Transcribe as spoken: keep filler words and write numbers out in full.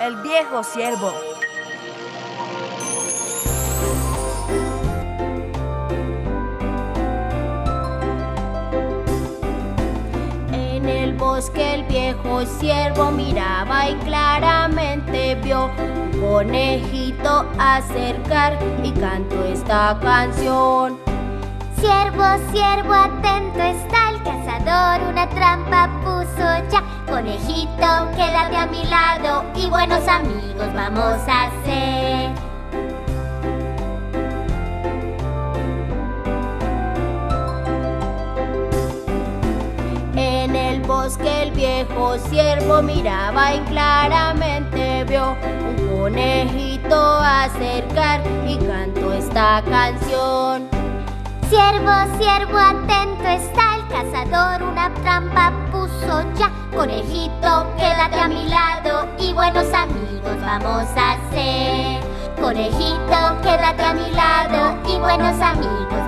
el viejo ciervo. En el bosque el viejo ciervo miraba y claramente vio un conejito acercar y cantó esta canción. Ciervo, ciervo, atento está el cazador, una trampa puso ya. Conejito, quédate a mi lado y buenos amigos vamos a ser. En el bosque el viejo ciervo miraba y claramente vio un conejito acercar y cantó esta canción. Ciervo, ciervo, atento está el cazador, una trampa puso ya. Conejito, quédate a mi lado y buenos amigos vamos a ser. Conejito, quédate a mi lado y buenos amigos